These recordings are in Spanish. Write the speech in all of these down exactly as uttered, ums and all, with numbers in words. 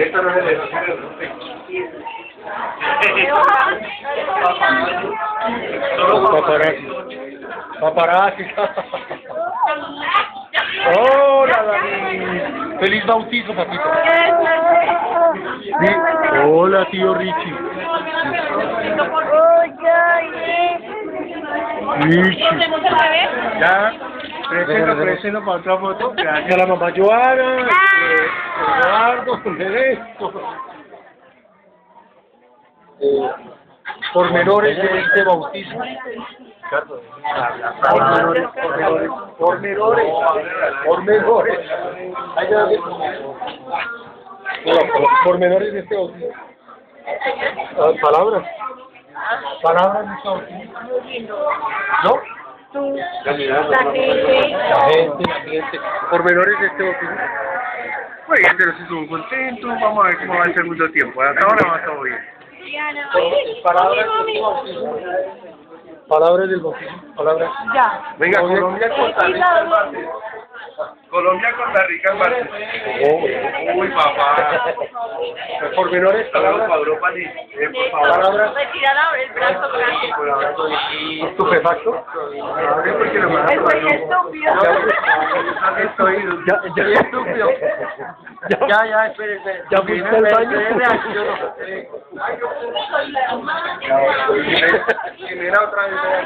Esto no es el Paparazzi. Paparazzi. Hola, David. Feliz bautizo, papito. Sí. Hola, tío Richie. Richie. Ya, préselo, préselo para otra foto. Gracias a la mamá Joana, eh, Eduardo, Ernesto. Eh, pormenores de este bautismo. Pormenores, pormenores, pormenores, pormenores. Allá, no, pormenores de este bautismo. Ah, palabras. Palabras de este bautismo. ¿No? La gente. La gente, la gente. Pormenores de este bautismo. Muy bien, pero si estuvo contento, vamos a ver cómo va el segundo tiempo. Hasta ahora va todo bien. Palabras del bautismo. Palabras del bautismo. Palabras. Ya. Venga, Colombia, Costa Rica, el martes. Colombia, Costa Rica, el martes. Oh, Uy, papá. pormenores, Palabras palabras. para Europa, ni. Eh, por favor. Palabras. Retirada el brazo grande. Estupefacto. Abre porque lo más. El güey estúpido. Ya, ya, ya, estúpido. Ya, ya, espere, espere. Ya fuiste al baño. Primera otra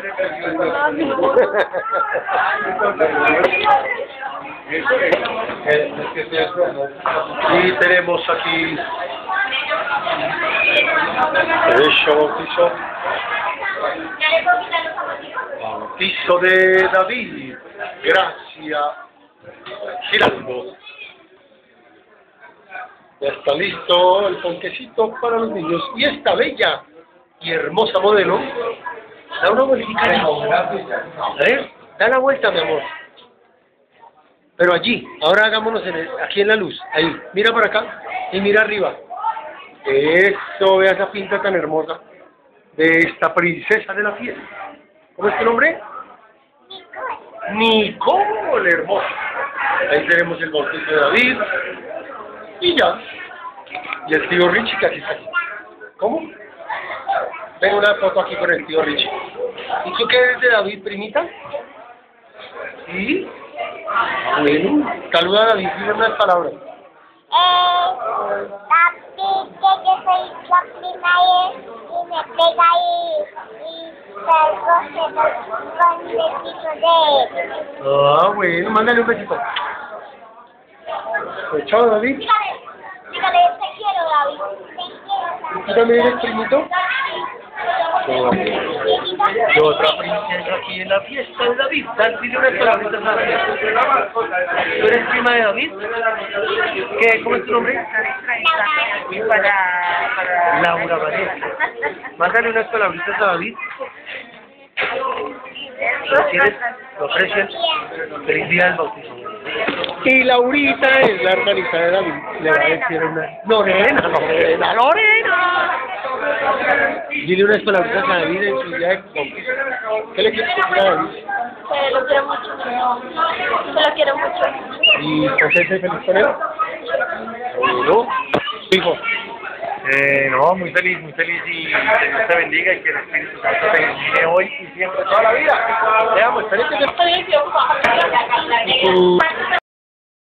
Y tenemos aquí eso, bautizo. Bautizo de David. Gracias, Giraldo. Ya está listo el ponquecito para los niños. Y esta bella y hermosa modelo. Da una vueltita. A ver, da la vuelta, mi amor. Pero allí, ahora hagámonos en el, aquí en la luz. Ahí, mira para acá y mira arriba. Eso, vea esa pinta tan hermosa de esta princesa de la fiesta. ¿Cómo es tu nombre? Nicole, hermosa. Ahí tenemos el bautizo de David. Y ya. Y el tío Richie que aquí está aquí. ¿Cómo? Ven una foto aquí con el tío Richie. ¿Y tú qué eres de David, primita? ¿Sí? Bueno, saluda a David, dile unas palabras. Eh, papi, que yo soy la prima y, y me pega y, y salgo con el besito de él. Ah, bueno, mándale un besito. Pues, chao, David. Dígale, dígale, te quiero, David, te quiero, ¿Tú también eres primito? David. Y otra princesa aquí en la fiesta de David. Dale, dile unas palabritas a David. ¿Tú eres prima de David? ¿Qué? ¿Cómo es tu nombre? Para, para... Laura Vanessa. Mándale unas palabritas a David. ¿Lo quieres? ¿Lo aprecias? Feliz día del bautismo. Y Laurita es la hermanita de David. Le va a decir una... Lorena, Lorena, Lorena. Dile unas palabritas a David en su día de bautismo. ¿Qué le quieres decir a David? Te lo quiero mucho. Te lo quiero mucho. ¿Y contenta y feliz con él? Bueno, hijo. Eh, no, muy feliz, muy feliz y que Dios te bendiga y que el Espíritu Santo te ilumine hoy y siempre, toda la vida. Veamos, espérate que Estoy en